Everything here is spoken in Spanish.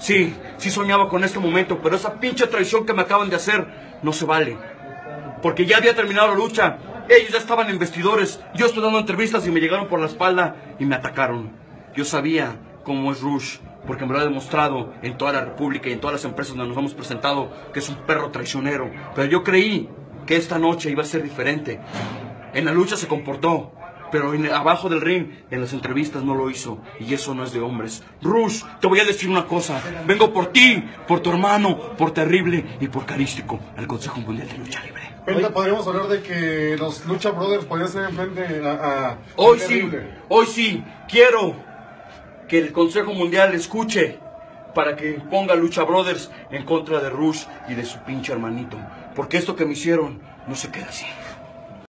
Sí soñaba con este momento, pero esa pinche traición que me acaban de hacer no se vale. Porque ya había terminado la lucha. Ellos ya estaban en vestidores. Yo estoy dando entrevistas y me llegaron por la espalda y me atacaron. Yo sabía cómo es Rush, porque me lo ha demostrado en toda la República y en todas las empresas donde nos hemos presentado, que es un perro traicionero. Pero yo creí que esta noche iba a ser diferente. En la lucha se comportó, pero abajo del ring, en las entrevistas no lo hizo. Y eso no es de hombres. Rush, te voy a decir una cosa. Vengo por ti, por tu hermano, por Terrible y por Carístico, al Consejo Mundial de Lucha Libre. Penta, podríamos hablar de que los Lucha Brothers podrían ser enfrente a Hoy sí, quiero que el Consejo Mundial escuche para que ponga Lucha Brothers en contra de Rush y de su pinche hermanito. Porque esto que me hicieron no se queda así.